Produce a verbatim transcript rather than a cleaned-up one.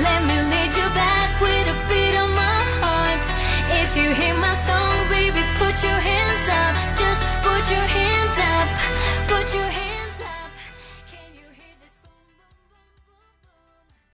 Let me lead you back with a beat of my heart. If you hear my song, baby, put your hands